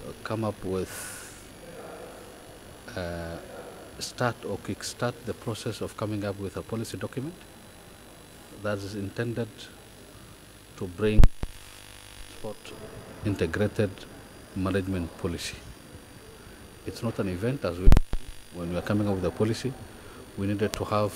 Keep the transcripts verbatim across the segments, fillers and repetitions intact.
come up with, uh, start or kickstart the process of coming up with a policy document that is intended to bring transport integrated management policy. It's not an event as we, when we are coming up with a policy, we needed to have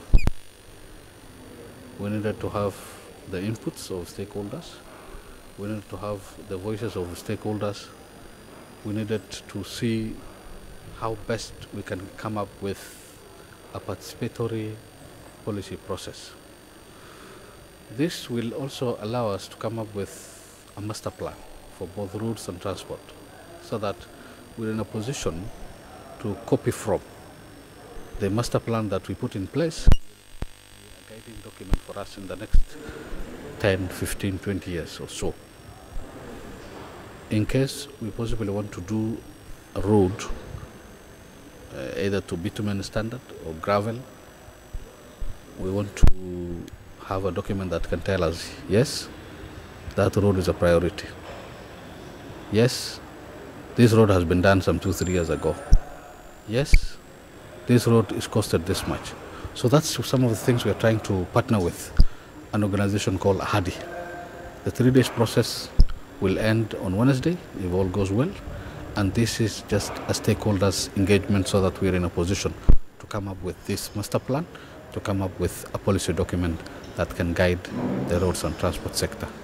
we needed to have the inputs of stakeholders. We needed to have the voices of stakeholders. We needed to see how best we can come up with a participatory policy process. This will also allow us to come up with a master plan for both roads and transport, so that we're in a position to copy from the master plan that we put in place, a guiding document for us in the next ten, fifteen, twenty years or so. In case we possibly want to do a road, uh, either to bitumen standard or gravel, we want to have a document that can tell us, yes, that road is a priority. Yes, this road has been done some two, three years ago. Yes, this road is costed this much. So that's some of the things we are trying to partner with an organization called AHADI. The three days process will end on Wednesday, if all goes well. And this is just a stakeholders engagement so that we're in a position to come up with this master plan, to come up with a policy document that can guide the roads and transport sector.